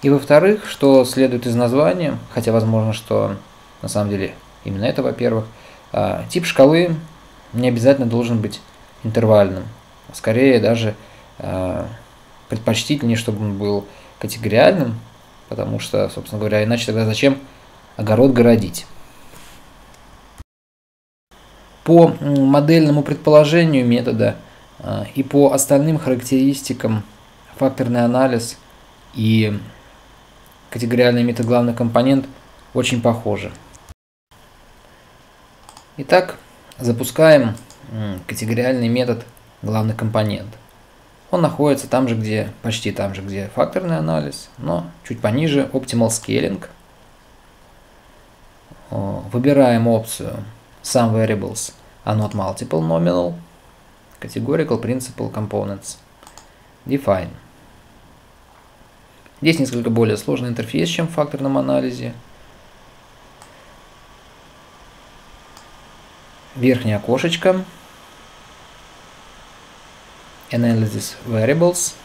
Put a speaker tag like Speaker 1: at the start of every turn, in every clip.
Speaker 1: И во-вторых, что следует из названия, хотя возможно, что на самом деле именно это, во-первых, тип шкалы не обязательно должен быть интервальным. Скорее даже предпочтительнее, чтобы он был категориальным, потому что, собственно говоря, иначе тогда зачем огород городить. По модельному предположению метода и по остальным характеристикам факторный анализ и категориальный метод главный компонент очень похожи. Итак, запускаем категориальный метод главный компонент. Он находится там же, почти там же, где факторный анализ, но чуть пониже Optimal Scaling. Выбираем опцию Some Variables are not multiple nominal, Categorical Principal Components, Define. Здесь несколько более сложный интерфейс, чем в факторном анализе. Верхнее окошечко Analysis Variables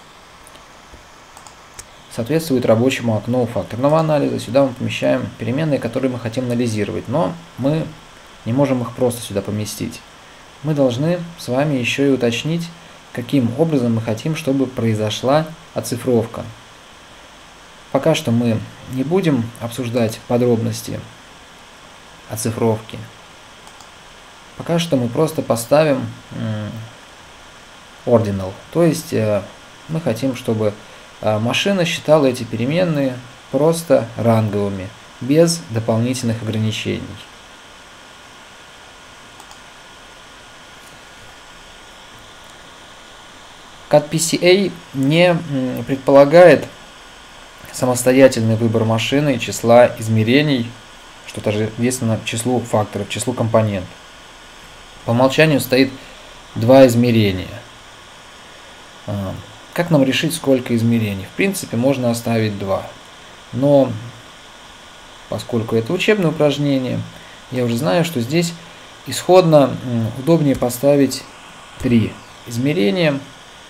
Speaker 1: соответствует рабочему окну факторного анализа. Сюда мы помещаем переменные, которые мы хотим анализировать, но мы не можем их просто сюда поместить. Мы должны с вами еще и уточнить, каким образом мы хотим, чтобы произошла оцифровка. Пока что мы не будем обсуждать подробности оцифровки. Пока что мы просто поставим ordinal, то есть мы хотим, чтобы машина считала эти переменные просто ранговыми, без дополнительных ограничений. CAD-PCA не предполагает самостоятельный выбор машины и числа измерений, что тождественно числу факторов, числу компонентов. По умолчанию стоит два измерения. Как нам решить, сколько измерений? В принципе, можно оставить 2. Но поскольку это учебное упражнение, я уже знаю, что здесь исходно удобнее поставить 3 измерения.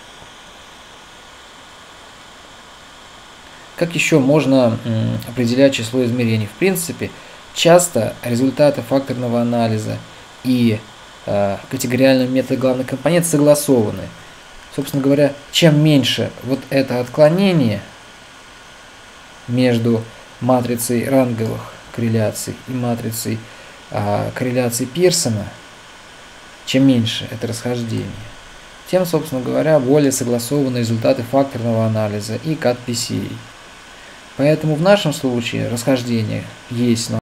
Speaker 1: Как еще можно определять число измерений? В принципе, часто результаты факторного анализа и категориального метода главный компонент согласованы. Собственно говоря, чем меньше вот это отклонение между матрицей ранговых корреляций и матрицей корреляций Пирсона, чем меньше это расхождение, тем, собственно говоря, более согласованы результаты факторного анализа и CAD-PCA. Поэтому в нашем случае расхождение есть, но